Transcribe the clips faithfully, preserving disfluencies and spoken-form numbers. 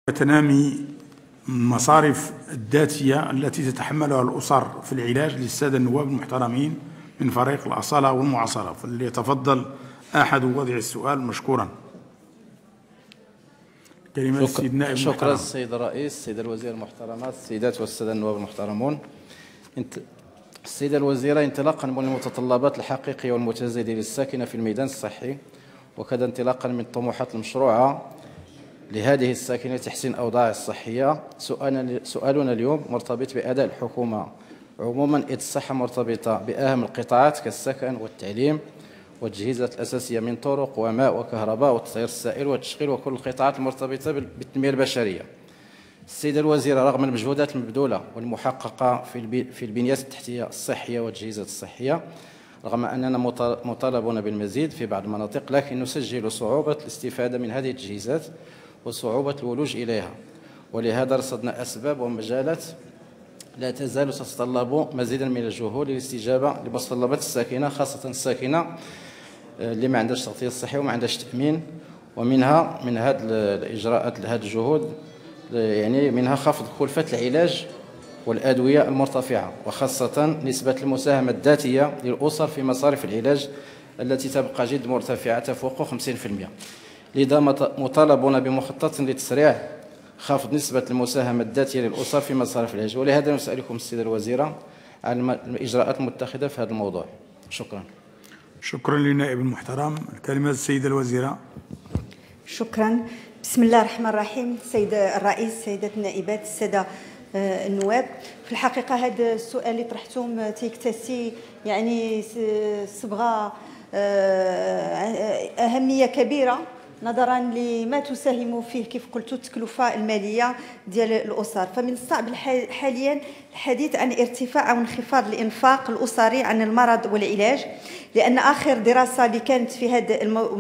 تنامي المصارف الذاتية التي تتحملها الأسر في العلاج للسادة النواب المحترمين من فريق الأصالة والمعاصرة، فليتفضل أحد وضع السؤال مشكورا. كلمة السيد النائب المحترم. شكرا السيد الرئيس، السيدة الوزيرة المحترمات، السيدات والسادة النواب المحترمون. السيدة الوزيرة، انطلاقا من المتطلبات الحقيقية والمتزايدة للساكنة في الميدان الصحي، وكذا انطلاقا من الطموحات المشروعة لهذه الساكنة تحسين أوضاعها الصحية، سؤالنا اليوم مرتبط بأداء الحكومة عموما، إذ الصحة مرتبطة بأهم القطاعات كالسكن والتعليم والتجهيزات الأساسية من طرق وماء وكهرباء والتطهير السائل والتشغيل وكل القطاعات المرتبطة بالتنمية البشرية. السيدة الوزيرة، رغم المجهودات المبذولة والمحققة في البنيات التحتية الصحية والتجهيزات الصحية، رغم أننا مطالبون بالمزيد في بعض المناطق، لكن نسجل صعوبة الاستفادة من هذه التجهيزات وصعوبة الولوج إليها، ولهذا رصدنا أسباب ومجالات لا تزال تتطلب مزيدا من الجهود للاستجابة لمتطلبات الساكنة، خاصة الساكنة اللي ما عندهاش تغطية صحية وما عندهاش تأمين. ومنها من هذه الإجراءات هذه الجهود يعني منها خفض كلفة العلاج والأدوية المرتفعة، وخاصة نسبة المساهمة الذاتية للأسر في مصاريف العلاج التي تبقى جد مرتفعة تفوق خمسين بالمئة. لذا مطالبون بمخطط لتسريع خفض نسبة المساهمة الذاتية للأسر في مصاريف العلاج، ولهذا نسألكم السيدة الوزيرة عن الإجراءات المتخذة في هذا الموضوع. شكرا. شكرا للنائب المحترم. الكلمة السيدة الوزيرة. شكرا. بسم الله الرحمن الرحيم. سيد الرئيس، سيدات النائبات، السادة النواب، في الحقيقة هذا السؤال اللي طرحتم تيكتسي يعني صبغة أهمية كبيرة نظرا لما تساهم فيه كيف قلت التكلفة المالية ديال الأسر. فمن الصعب حاليا الحديث عن ارتفاع أو انخفاض الإنفاق الأسري عن المرض والعلاج، لأن آخر دراسة اللي كانت في هذا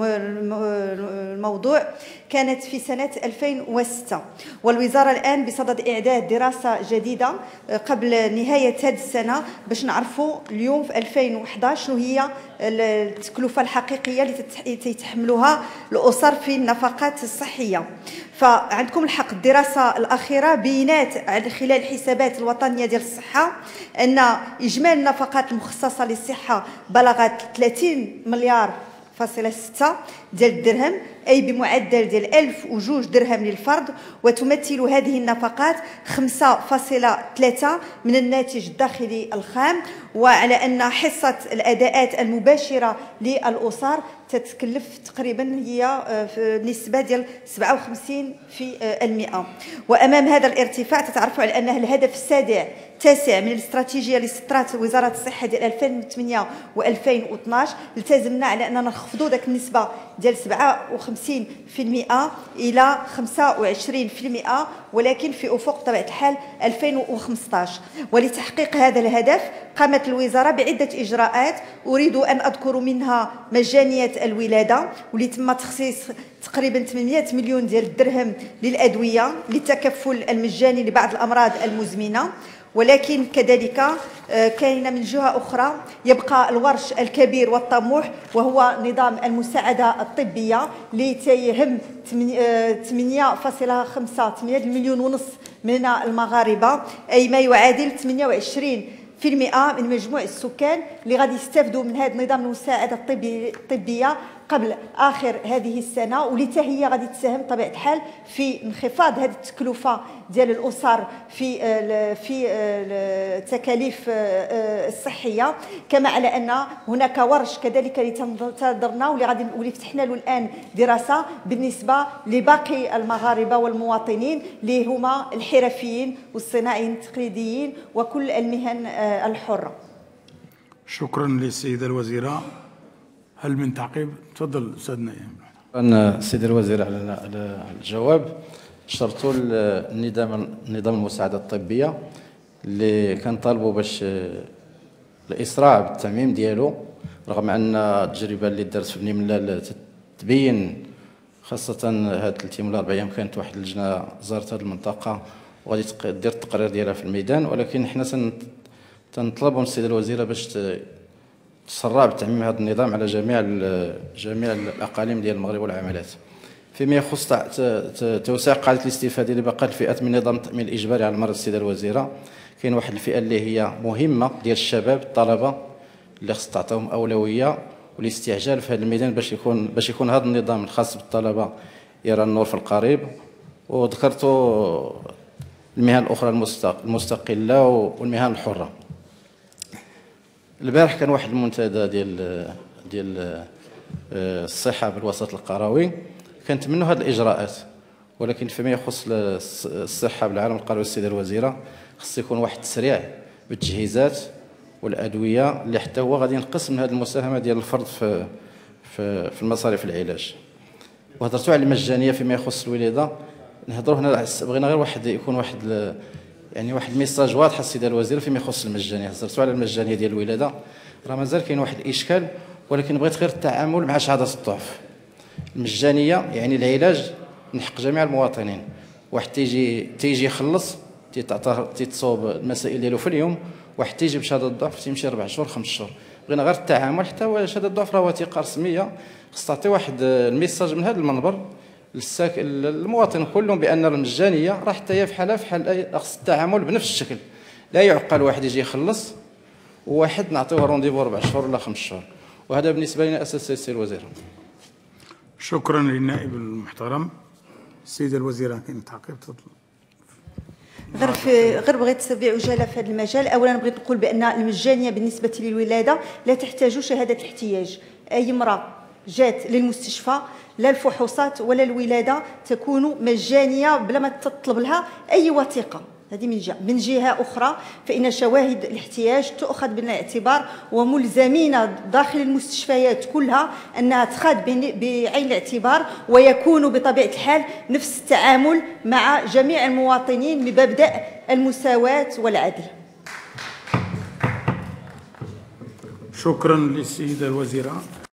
الموضوع كانت في سنة ألفين وستة، والوزارة الآن بصدد إعداد دراسة جديدة قبل نهاية هذه السنة باش نعرفوا اليوم في ألفين وأحد عشر شنو هي التكلفة الحقيقية اللي تتحملها الأسر في النفقات الصحية. فعندكم الحق، الدراسة الأخيرة بينات على خلال الحسابات الوطنية ديال الصحة أن إجمالي النفقات المخصصة للصحة بلغت ثلاثين مليار فاصلة ستة ديال الدرهم، أي بمعدل ديال ألف وجوج درهم للفرد، وتمثل هذه النفقات خمسة فاصلة ثلاثة من الناتج الداخلي الخام، وعلى أن حصة الأداءات المباشرة للأسر تتكلف تقريبا هي بنسبة ديال سبعة وخمسين بالمئة. وأمام هذا الارتفاع تتعرفوا على أن الهدف السادع تاسع من الاستراتيجيه اللي سطرات وزاره الصحه ديال ألفين وثمانية وألفين واثناش، التزمنا على اننا نخفضوا ذاك النسبه ديال سبعة وخمسين بالمئة الى خمسة وعشرين بالمئة، ولكن في افق طبيعه الحال ألفين وخمسطاش. ولتحقيق هذا الهدف قامت الوزاره بعده اجراءات، اريد ان اذكر منها مجانيه الولاده، واللي تم تخصيص تقريبا ثمانمئة مليون ديال الدرهم للادويه للتكفل المجاني لبعض الامراض المزمنه. ولكن كذلك كاين من جهة أخرى يبقى الورش الكبير والطموح، وهو نظام المساعدة الطبية اللي تيهم ثمانية فاصلة خمسة مليون ونص من المغاربة، أي ما يعادل ثمانية وعشرين بالمئة من مجموع السكان اللي غادي يستافدوا من هذا النظام المساعدة الطبية قبل آخر هذه السنة، واللي حتى هي غادي تساهم بطبيعة الحال في انخفاض هذه التكلفة ديال الأسر في في التكاليف الصحية. كما على أن هناك ورش كذلك اللي تنتظرنا واللي غادي واللي فتحنا له الآن دراسة بالنسبة لباقي المغاربة والمواطنين اللي هما الحرفيين والصناعيين التقليديين وكل المهن الحرة. شكرا للسيدة الوزيرة. هل من تعقيب؟ تفضل استاذ نايم. شكرا السيدة الوزيرة على الجواب. شرطوا النظام نظام المساعدة الطبية اللي كنطالبوا باش الإسراع بالتعميم ديالو، رغم أن التجربة اللي دارت في بني ملال تبين، خاصة هاد ثلاث أيام ولا أربع أيام كانت واحد اللجنة زارت هاد المنطقة وغادي دير التقرير ديالها في الميدان، ولكن حنا تنطلبوا من السيدة الوزيرة باش تسرع بتعميم هذا النظام على جميع جميع الأقاليم ديال المغرب والعملات. فيما يخص توسيع قاعدة الاستفادة لبقية الفئات من نظام التأمين الإجباري على المرض السيدة الوزيرة، كاين واحد الفئة اللي هي مهمة ديال الشباب الطلبة اللي خص تعطيهم أولوية والاستعجال في هذا الميدان باش يكون باش يكون هذا النظام الخاص بالطلبة يرى النور في القريب. وذكرتوا المهن الأخرى المستقلة والمهن الحرة. البارح كان واحد المنتدى ديال ديال الصحة بالوسط القروي، كنتمنوا هذه الإجراءات، ولكن فيما يخص الصحة بالعالم القروي السيدة الوزيرة خص يكون واحد التسريع بالتجهيزات والأدوية اللي حتى هو غادي ينقص من هذه المساهمة ديال الفرد في في في المصاريف العلاج. وهضرتوا على المجانية فيما يخص الولادة، نهضروا هنا بغينا غير واحد يكون واحد يعني واحد الميساج واضحه السيده الوزيره فيما يخص المجانيه. هضرتوا على المجانيه ديال الولاده، راه مازال كاين واحد الاشكال، ولكن بغيت غير التعامل مع شهاده الضعف. المجانيه يعني العلاج من حق جميع المواطنين، واحد تيجي تيجي يخلص تيتصوب المسائل ديالو في اليوم، واحد تيجي بشهاده الضعف تيمشي ربع شهور خمس شهور. بغينا غير التعامل، حتى هو شهاده الضعف راه وثيقه رسميه، خص تعطي واحد الميساج من هذا المنبر للساك المواطن كلهم بان المجانيه راه حتى هي بحالها بحال اي، خص التعامل بنفس الشكل. لا يعقل واحد يجي يخلص وواحد نعطيوه رونديفو ربع شهور ولا خمس شهور، وهذا بالنسبه لنا اساس السيد الوزير. شكرا للنائب المحترم. السيده الوزيره كاين تعقيب؟ تفضل. غير في غير بغيت بعجاله في هذا المجال. اولا بغيت نقول بان المجانيه بالنسبه للولاده لا تحتاج شهاده احتياج. اي امراه جات للمستشفى لا الفحوصات ولا الولاده تكون مجانيه بلا ما تطلب لها اي وثيقه. هذه من جهه. من جهه اخرى فان شواهد الاحتياج تؤخذ بعين الاعتبار، وملزمين داخل المستشفيات كلها انها تخاد بعين الاعتبار، ويكون بطبيعه الحال نفس التعامل مع جميع المواطنين بمبدا المساواه والعدل. شكرا للسيده الوزيره.